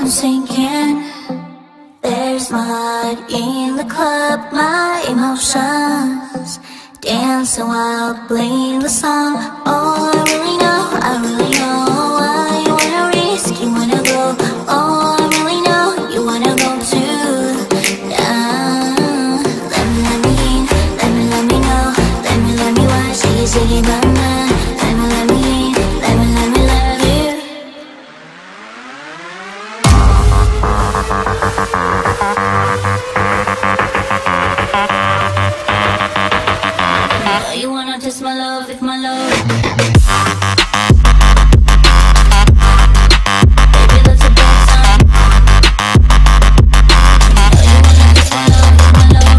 I'm sinking. There's mud in the club, my emotions dancing while playing the song. Oh, I really know why you wanna risk, you wanna go. Oh, I really know you wanna go too. Let me in, let me know, let me watch you singing my mind. Let me in, let me love you. You wanna test my love, if my love. Baby, that's a bad sign. You wanna test my love, if my love.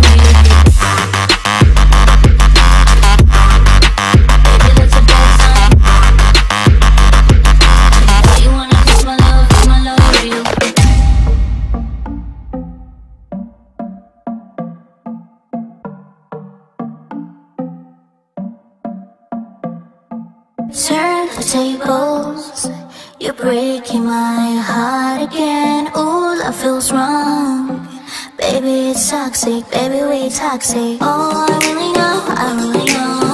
Baby, that's a bad sign. You wanna test my love, if my love. Turn the tables, you're breaking my heart again. Ooh, that feels wrong. Baby, it's toxic, baby, we're toxic. Oh, I really know